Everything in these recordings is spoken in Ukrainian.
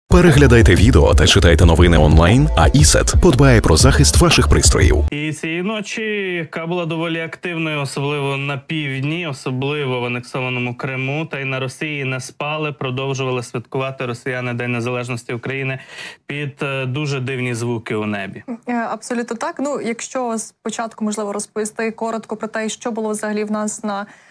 Переглядайте відео та читайте новини онлайн, а ІСЕТ подбає про захист ваших пристроїв. І цієї ночі, яка була доволі активною, особливо на півдні, особливо в анексованому Криму, та й на Росії не спали, продовжували святкувати росіяни День Незалежності України під дуже дивні звуки у небі. Абсолютно так. Ну, якщо спочатку, можливо, розповісти коротко про те, що було взагалі в нас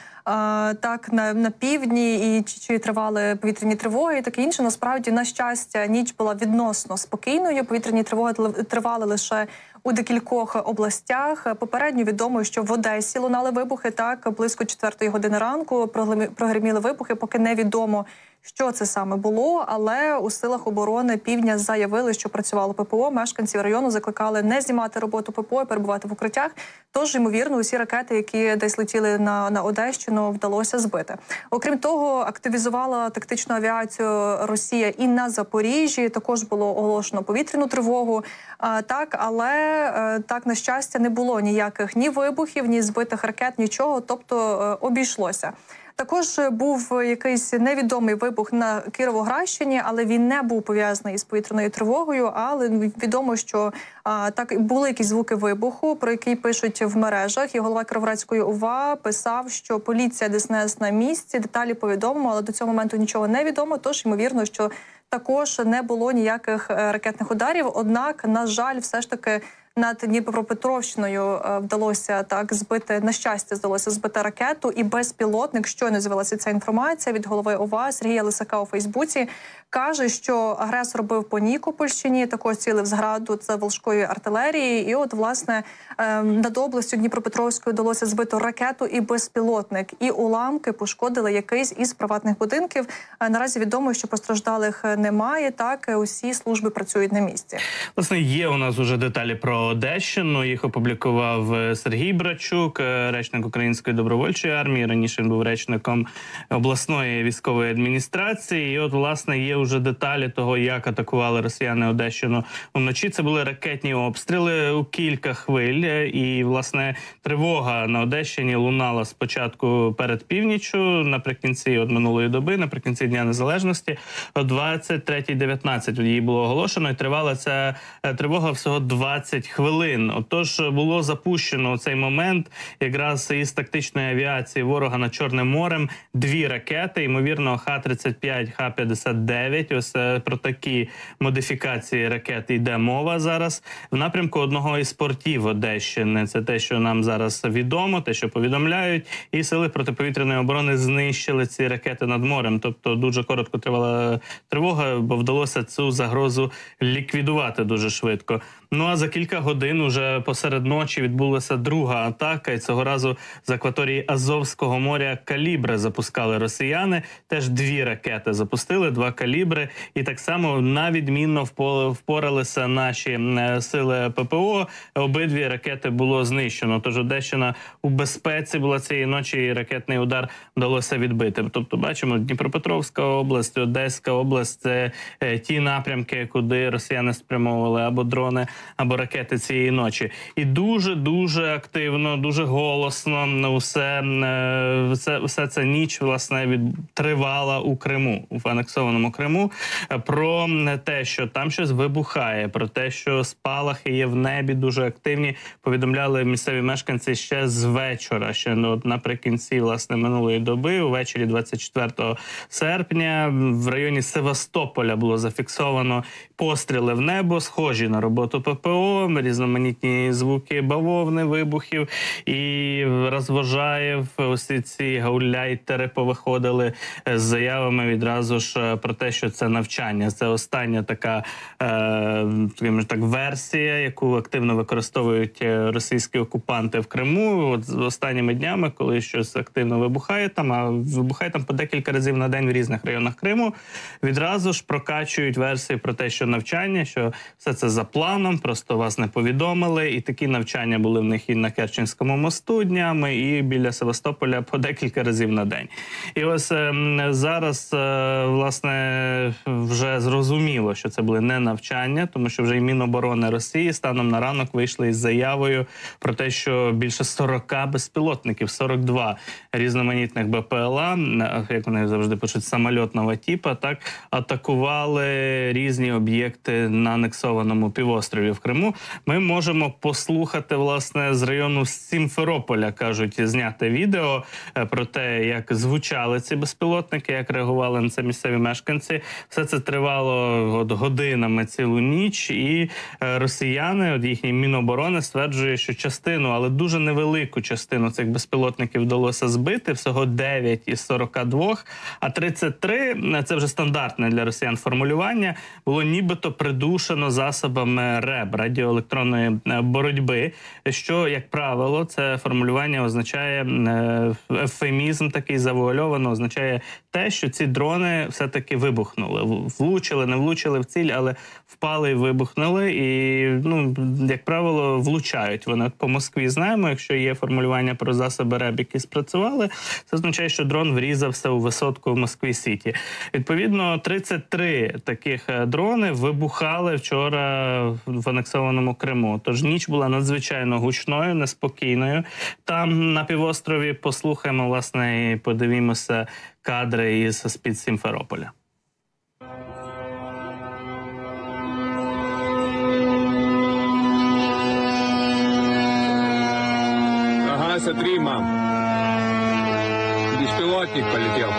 на півдні і чи тривали повітряні тривоги і таке інше. Насправді, на щастя, ніч була відносно спокійною. Повітряні тривоги тривали лише у декількох областях. Попередньо відомо, що в Одесі лунали вибухи, близько 4-ї години ранку прогриміли вибухи, поки невідомо, що це саме було, але у силах оборони Півдня заявили, що працювало ППО. Мешканців району закликали не знімати роботу ППО і перебувати в укриттях. Тож, ймовірно, усі ракети, які десь летіли на Одещину, вдалося збити. Окрім того, активізувала тактичну авіацію Росія і на Запоріжжі. Також було оголошено повітряну тривогу. Але на щастя, не було ніяких ні вибухів, ні збитих ракет, нічого, тобто обійшлося. Також був якийсь невідомий вибух на Кіровоградщині, але він не був пов'язаний із повітряною тривогою, але відомо, що були якісь звуки вибуху, про які пишуть в мережах, і голова Кіровоградської ОВА писав, що поліція ДСНС на місці, деталі повідомимо, але до цього моменту нічого не відомо, тож, ймовірно, що також не було ніяких ракетних ударів, однак, на жаль, все ж таки над Дніпропетровщиною вдалося збити, на щастя, збити ракету і безпілотник. Щойно з'явилася ця інформація від голови ОВА Сергія Лисака у Фейсбуці. Каже, що агресор бив по Нікопольщині, також цілив з граду, це волжської артилерії. І от, власне, над областю Дніпропетровською вдалося збити ракету і безпілотник. І уламки пошкодили якийсь із приватних будинків. Наразі відомо, що постраждалих немає. Усі служби працюють на місці. Власне, є у нас уже деталі про Одещину. Їх опублікував Сергій Брачук, речник Української добровольчої армії. Раніше він був речником обласної військової адміністрації. І от, власне, є вже деталі того, як атакували росіяни Одещину вночі. Це були ракетні обстріли у кілька хвиль. І, власне, тривога на Одещині лунала спочатку перед північчю, наприкінці минулої доби, наприкінці Дня Незалежності, о 23:19 її було оголошено. І тривала ця тривога всього 20 хвилин. Отож, було запущено у цей момент якраз із тактичної авіації ворога над Чорним морем 2 ракети, ймовірно, Х-35, Х-59. Ось про такі модифікації ракет йде мова зараз. В напрямку одного із портів Одещини. Це те, що нам зараз відомо, те, що повідомляють. І сили протиповітряної оборони знищили ці ракети над морем. Тобто дуже коротко тривала тривога, бо вдалося цю загрозу ліквідувати дуже швидко. Ну а за кілька годин уже посеред ночі відбулася друга атака. І цього разу з акваторії Азовського моря «Калібри» запускали росіяни. Теж 2 ракети запустили, 2 «Калібри». І так само навідмінно впоралися наші сили ППО. Обидві ракети було знищено. Тож Одещина у безпеці була цієї ночі, і ракетний удар вдалося відбити. Тобто, бачимо, Дніпропетровська область, Одеська область – це ті напрямки, куди росіяни спрямовували або дрони, або ракети цієї ночі. І дуже-дуже активно, дуже голосно усе ця ніч, власне, тривала у Криму, в анексованому Криму, про те, що там щось вибухає, про те, що спалахи є в небі дуже активні, повідомляли місцеві мешканці ще з вечора, ще наприкінці, власне, минулої доби, увечері 24 серпня, в районі Севастополя було зафіксовано постріли в небо, схожі на роботу ППО, різноманітні звуки бавовни, вибухів, і Розвожаєв, усі ці гауляйтери повиходили з заявами відразу ж про те, що це навчання. Це остання така версія, яку активно використовують російські окупанти в Криму. От останніми днями, коли щось активно вибухає там, а вибухає там по декілька разів на день в різних районах Криму, відразу ж прокачують версії про те, що навчання, що все це за планом, дрон, просто вас не повідомили. І такі навчання були в них і на Керченському мосту днями, і біля Севастополя по декілька разів на день. І ось зараз, власне, вже зрозуміло, що це були не навчання, тому що вже і Міноборони Росії станом на ранок вийшли із заявою про те, що більше 40 безпілотників, 42 різноманітних БПЛА, як вони завжди пишуть, самольотного типу, так, атакували різні об'єкти на анексованому півострові в Криму. Ми можемо послухати, власне, з району Сімферополя, кажуть, зняте відео про те, як звучали ці безпілотники, як реагували на це місцеві мешканці. Все це тривало годинами цілу ніч, і росіяни, їхній Міноборони, стверджує, що частину, але дуже невелику частину цих безпілотників вдалося збити, всього 9 із 42, а 33, це вже стандартне для росіян формулювання, було нібито придушено засобами РЕБ, радіоелектронної боротьби, що, як правило, це формулювання означає, ефемізм такий завуальовано, означає те, що ці дрони все-таки вибухнули. Влучили, не влучили в ціль, але впали і вибухнули. І, як правило, влучають вони. По Москві знаємо, якщо є формулювання про засоби РЕБ, які спрацювали, це означає, що дрон врізався у висотку в Москві-Сіті. Відповідно, 33 таких дрони вибухали вчора в анексованому Криму. Тож ніч була надзвичайно гучною, неспокійною. Там на півострові послухаємо, власне, і подивімося кадри з-під Сімферополя. Ага, смотри, мам. Беспилотник полетел.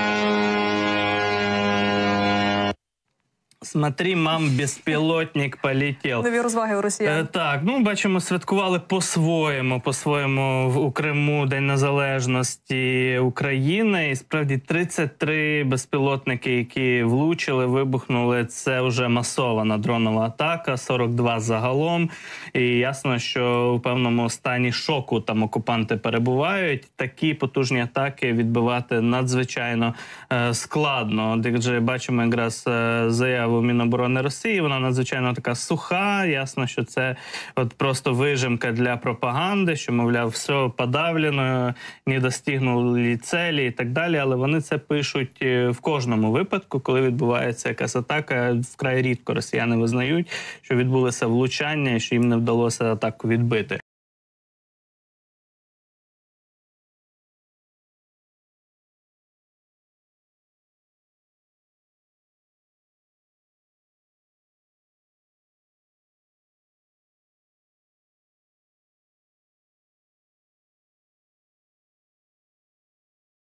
Смотри, мам, безпілотник полетів. Нові розваги у росіян. Так, бачимо, святкували по-своєму у Криму День Незалежності України. І справді 33 безпілотники, які влучили, вибухнули. Це вже масована дронова атака, 42 загалом. І ясно, що у певному стані шоку там окупанти перебувають. Такі потужні атаки відбивати надзвичайно складно. Адже бачимо якраз заяву Міноборони Росії, вона надзвичайно така суха, ясно, що це просто вижимка для пропаганди, що, мовляв, все подавлено, не достигнули цілі і так далі, але вони це пишуть в кожному випадку, коли відбувається якась атака. Вкрай рідко росіяни визнають, що відбулося влучання і що їм не вдалося атаку відбити.